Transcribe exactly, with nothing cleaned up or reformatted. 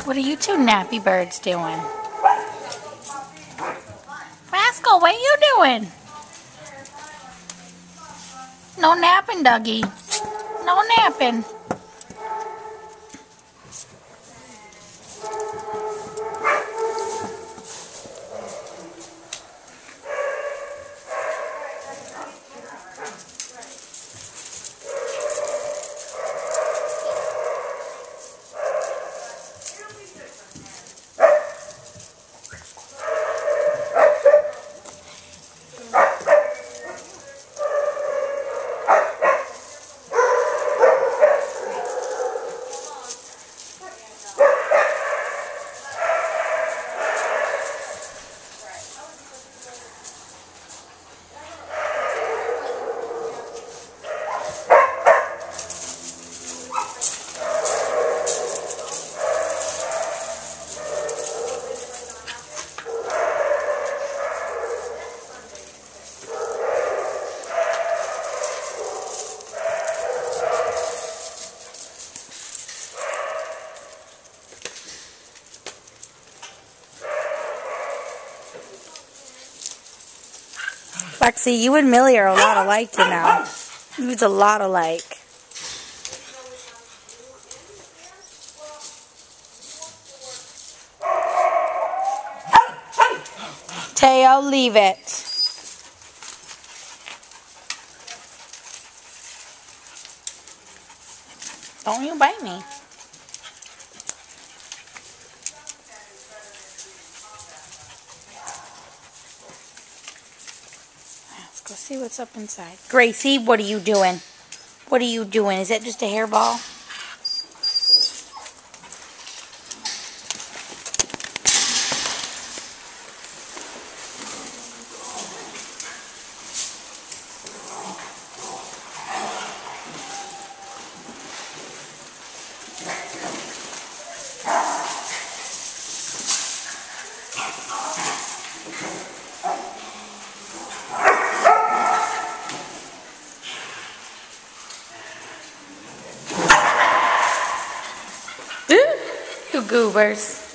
What are you two nappy birds doing? Rascal, what are you doing? No napping, Dougie. No napping. Lexi, you and Millie are a lot alike to now. It's a lot alike. Teo, leave it. Don't you bite me. Let's go see what's up inside. Gracie, what are you doing? What are you doing? Is that just a hairball? You goobers.